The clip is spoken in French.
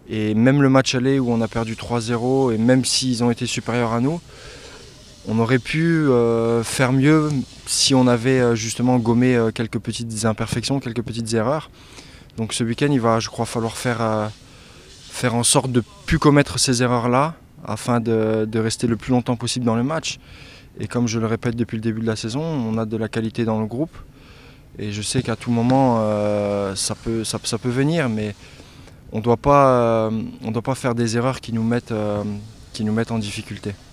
Et même le match aller où on a perdu 3-0, et même s'ils ont été supérieurs à nous, on aurait pu faire mieux si on avait justement gommé quelques petites imperfections, quelques petites erreurs. Donc ce week-end, il va, je crois, falloir faire en sorte de ne plus commettre ces erreurs-là afin de rester le plus longtemps possible dans le match. Et comme je le répète depuis le début de la saison, on a de la qualité dans le groupe. Et je sais qu'à tout moment, ça peut venir, mais on ne doit pas faire des erreurs qui nous mettent en difficulté.